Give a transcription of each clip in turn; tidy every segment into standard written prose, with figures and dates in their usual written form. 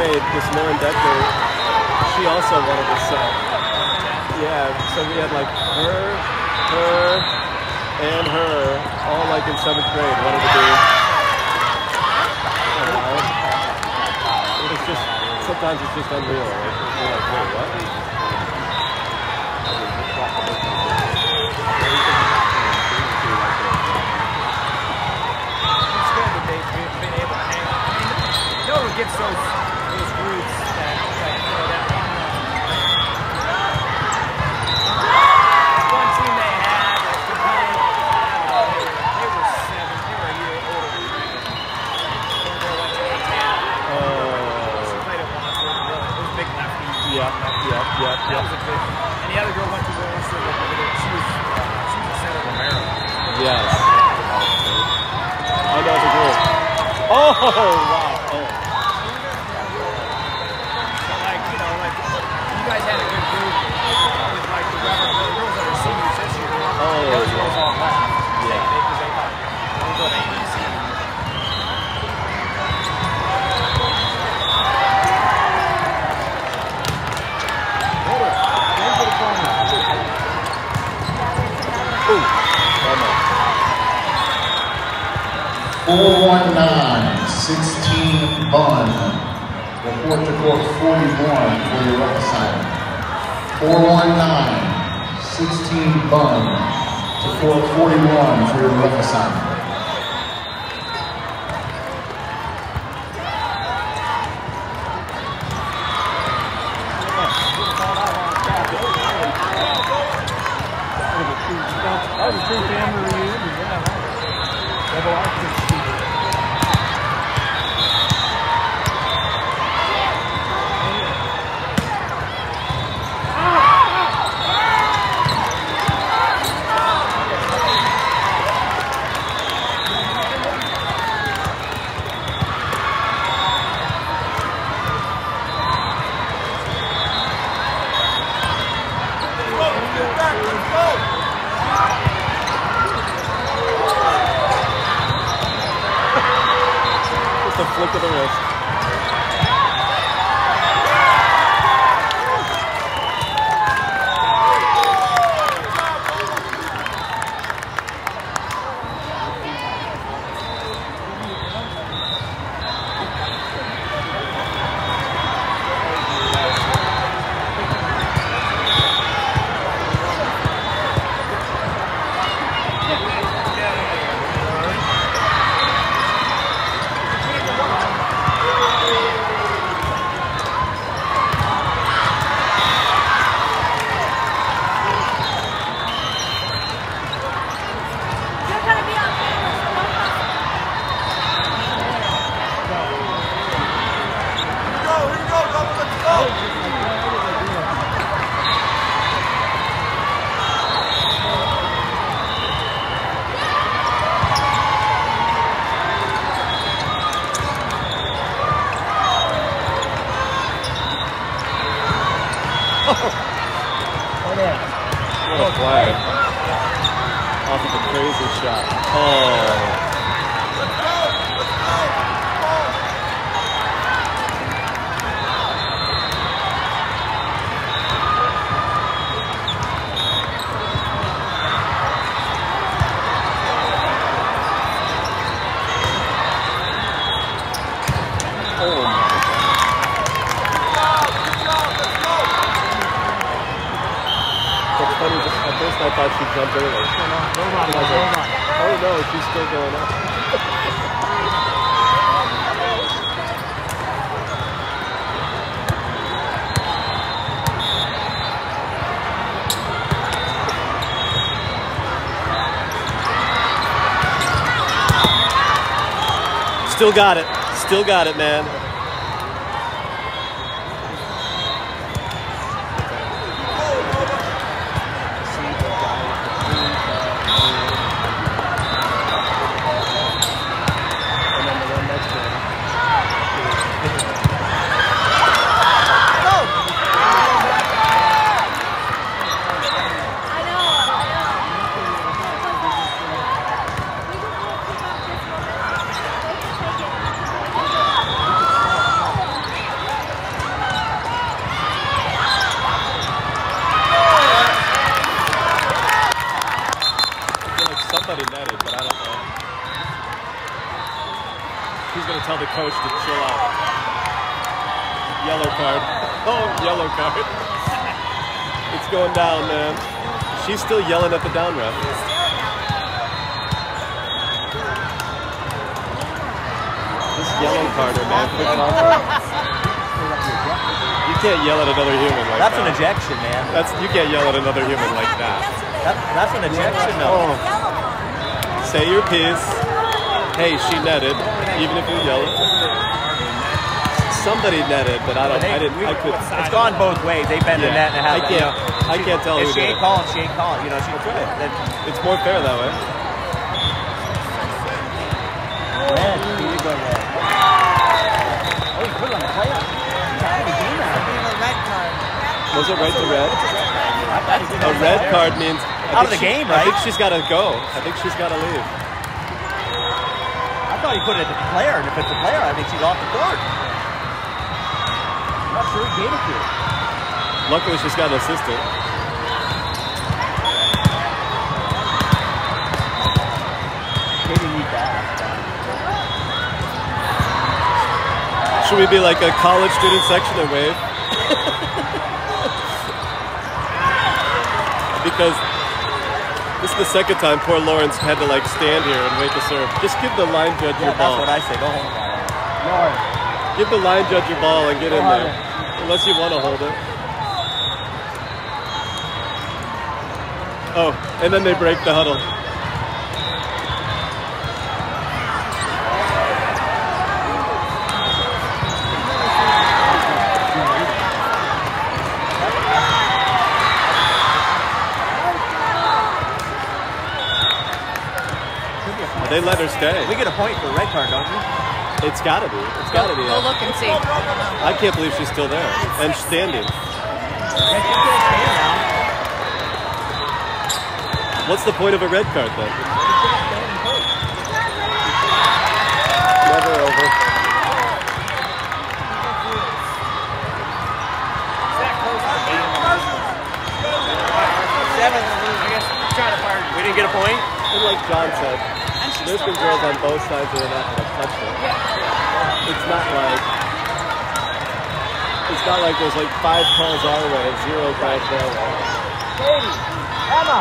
grade, this Lauren Decker, she also wanted to set. Yeah, so we had like her, and her, all like in 7th grade, wanted to be. It's just, sometimes it's just unreal. Right? You're like, wait, what? It's good that they've been able to hang on. I mean, no one gets those groups that you know, that one team they had that competed, they were 7, they were a year older than me. They were like 10. She played at Watford, it was big lefty. Yeah. That was a good one. And the other girl went to Wilson, she was a center Romero. Yes. I know the group. Oh, wow. Oh. So, like, you know, like, you guys had a good group with, like, the girls that are seniors this year. Those girls all left. Yeah. Because they thought, we'll go to ABC. Ooh. 419, 16 Bun. Report to court 41 for your rough assignment. 419, 16 Bun to court 41 for your rough assignment. That was a true family reunion, yeah. Double octave. Just a flick of the wrist. What a flag. Off of a crazy shot. Oh. At first I thought she jumped early. Oh no, she's still going up. Still got it, man. tell the coach to chill out. Yellow card. Oh, yellow card. It's going down, man. She's still yelling at the down ref. This yellow carder, man. Quick contact. You can't yell at another human like That's that. an ejection, man. You can't yell at another human like that. That's an ejection, though. Oh. Say your piece. Hey, she netted, even if you yell it. Somebody netted, but I couldn't. It's gone both ways. They bend the net and have I can't tell who if she did ain't it. calling, she ain't calling. You know, she's good. It's more fair that way. Red. He did go red. Oh, he put it on the player. He's out of the game now. Was it right to red? A red card means out of the game, right? I think she's got to go. I think she's got to leave. I thought he put it at the player, and if it's a player, I think she's off the court. I'm not sure he gave it to her. Luckily, she's got an assistant. Maybe need that. Should we be like a college student section and wave? Because this is the second time poor Lawrence had to like stand here and wait to serve. Just give the line judge your ball. That's what I say. Don't hold it. Lawrence. Give the line judge your ball and get in there. Unless you want to hold it. Oh, and then they break the huddle. They let her stay. We get a point for a red card, don't we? It's gotta be. It's gotta be. Go look and see. I can't believe she's still there and standing. What's the point of a red card then? Never over. Seventh. I guess trying to fire. We didn't get a point. And like John said, there's been girls on both sides of the net that have touched it. It's not like there's like 5 calls our way and 0 calls their way. Katie, Emma.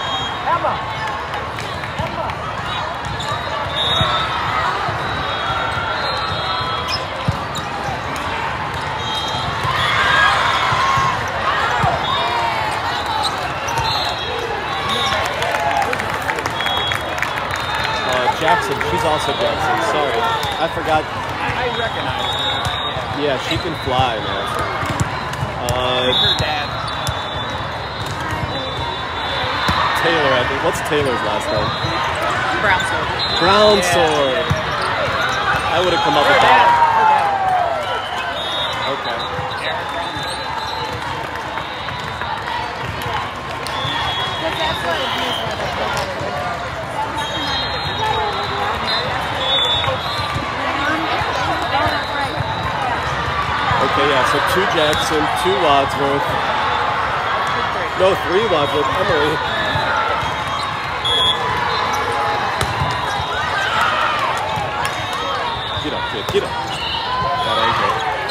Jackson, she's also Jackson. Sorry, I forgot. I recognize her. Yeah, she can fly, man. Her dad. Taylor, I think. What's Taylor's last name? Brown sword. Brown sword. I would have come up with that. Okay. That's what it means for the Okay, yeah, so 2 Jackson, 2 Wadsworth. No, 3 Wadsworth. Emily. Get up, kid. Get up. That ankle.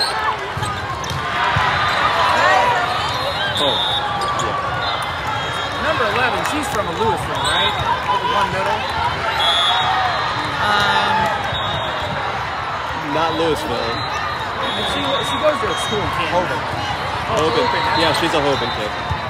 Oh, yeah. Number 11, she's from Louisville, right? With the one middle. Not Louisville. And she goes to a school in Canada. Hoban. Oh, Hoban. Yeah, she's a Hoban kid.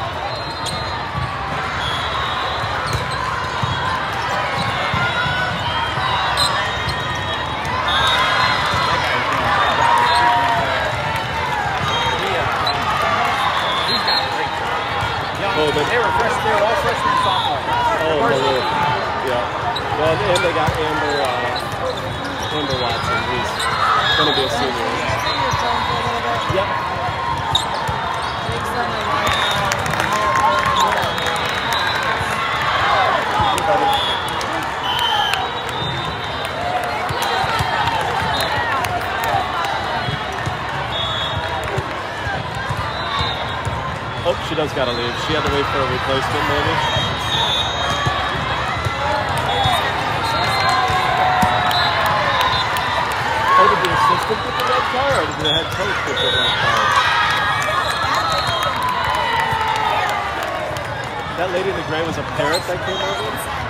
Hoban. They were all freshmen and sophomores. Oh, Malou. Yeah. Well, and they got Amber Watson, who's going to be a senior. Yep. Oh, she does gotta leave. She had to wait for a replacement, maybe. Oh, assistant get the red card, or did the head coach get the red card? That lady in the gray was a parrot that came over?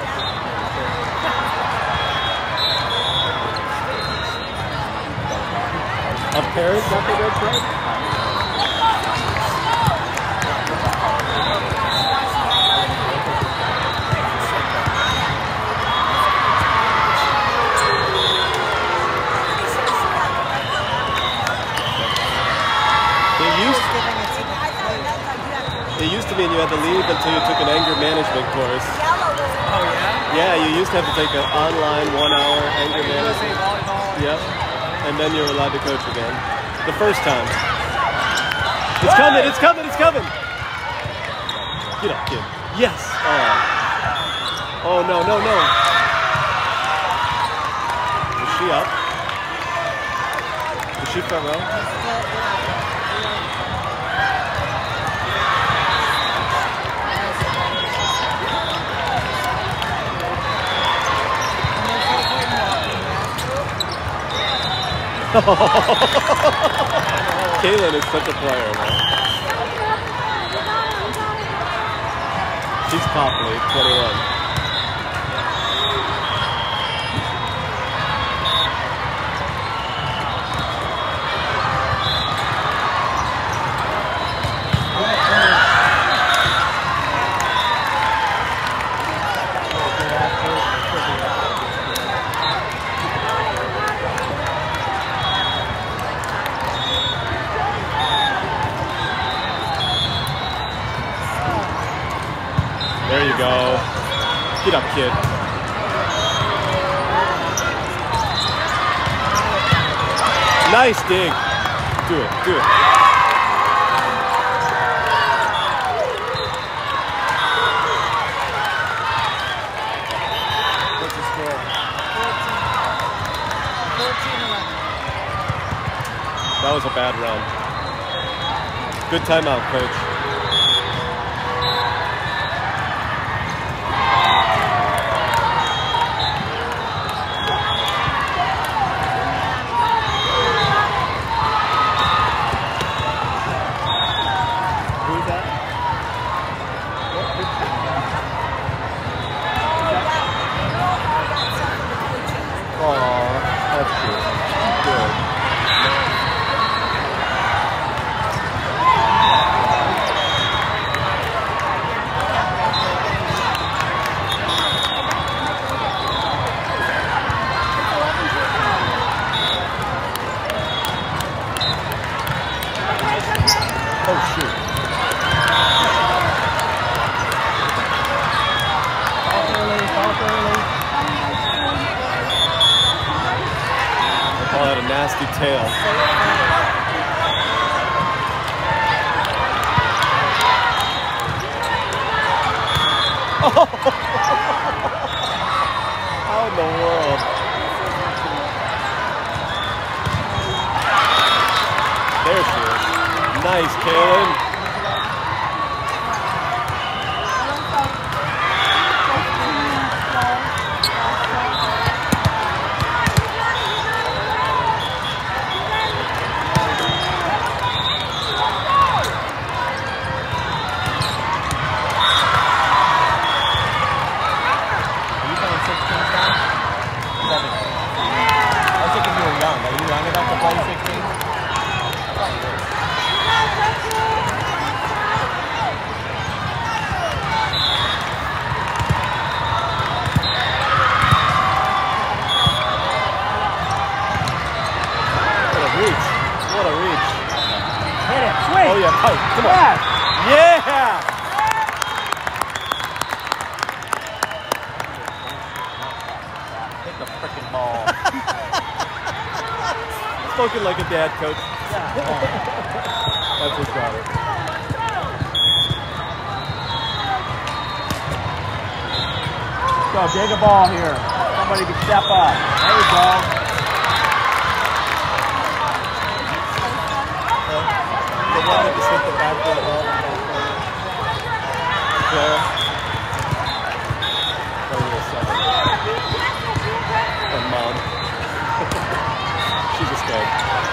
A parrot got the red card? It used to mean you had to leave until you took an anger management course. Oh, yeah? Yeah, you used to have to take an online 1-hour anger management. Yep. And then you were allowed to coach again. The first time. It's coming, it's coming, it's coming! Get up, kid. Yes! Oh, no, no, no. Is she up? Is she front row? Kaylin is such a player, man. She's Copley, 21. There you go. Get up, kid. Nice dig. Do it, do it. What's the score? 14-11. That was a bad run. Good timeout, coach. Oh, shoot. Off early, off early. They call that a nasty tail. How in the world? There she is. Nice, Kaylin. What a reach. Hit it, swing. Oh yeah, pipe, come on. Yeah. Hit the frickin' ball. Spoken like a dad, coach. That's his daughter. Go, dig a ball here. Somebody can step up. There you go. The one that just hit the back door ball. Clara. From Mom. She's a Okay.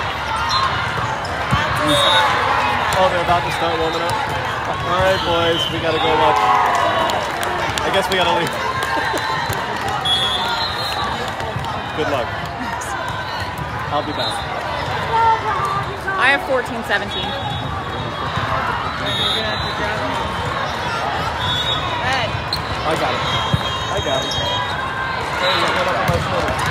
Oh, they're about to start warming up? All right, boys, we gotta go watch. I guess we gotta leave. Good luck. I'll be back. I have 14-17. Ed. I got it. I got it. Hey, you got up on my shoulder.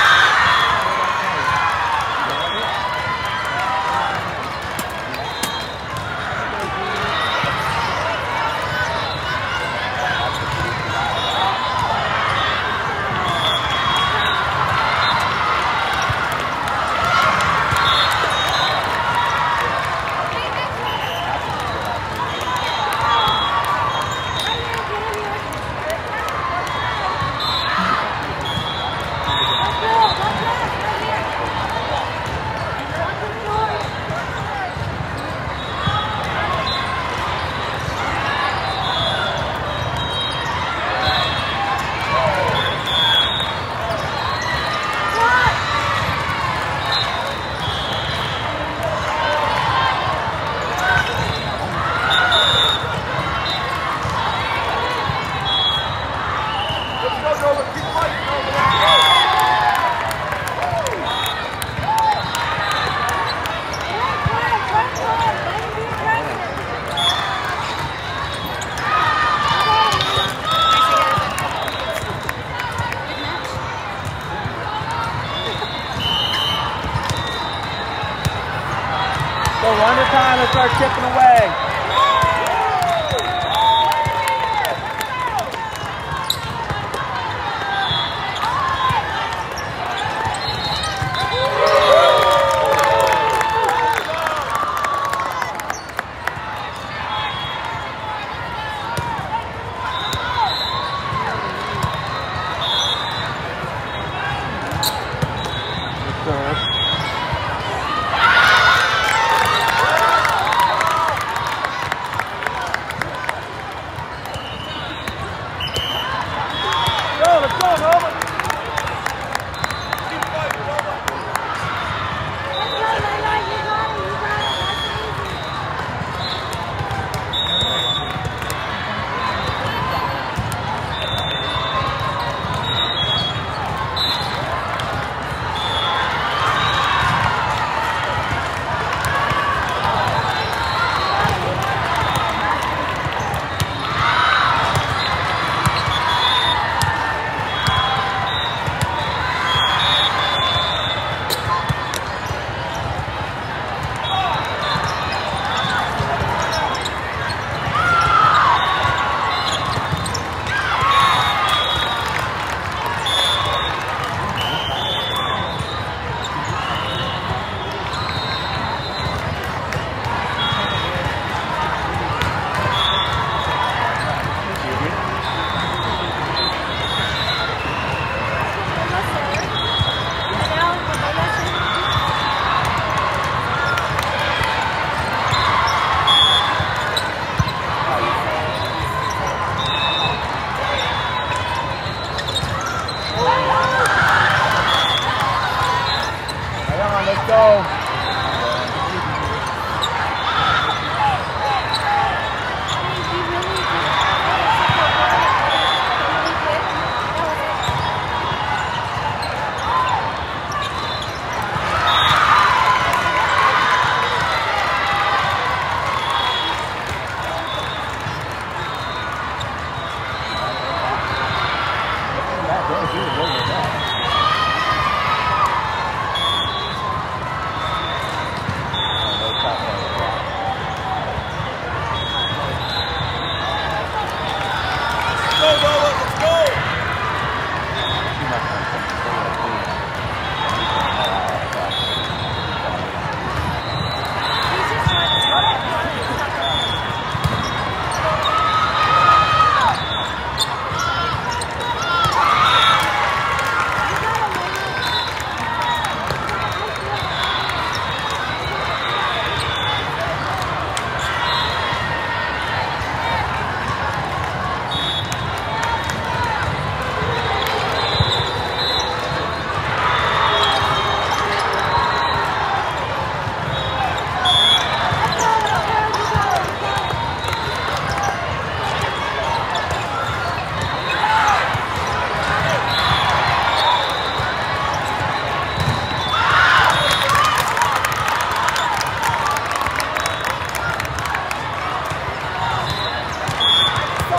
So one at a time, let's start chipping away.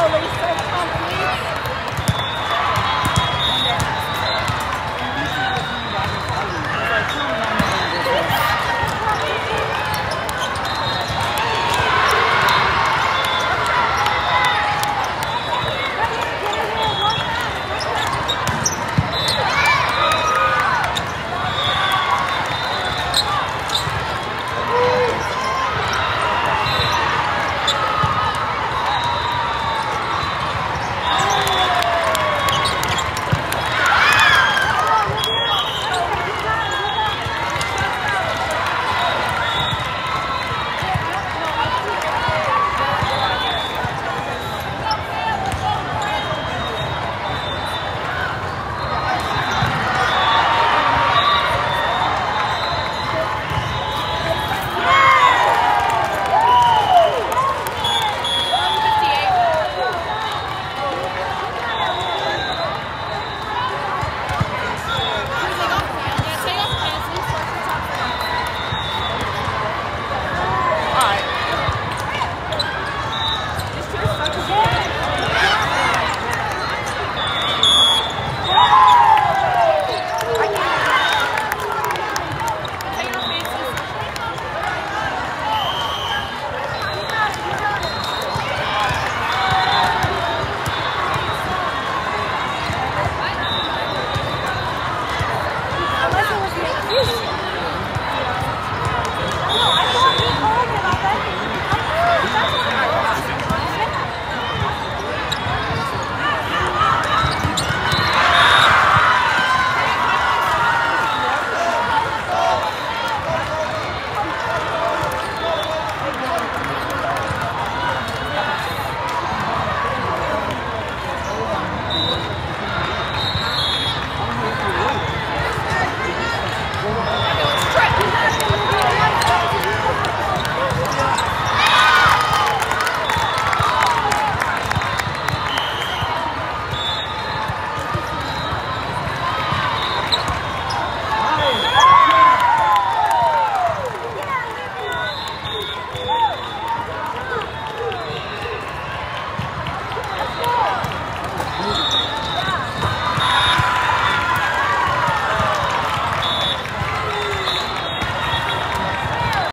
release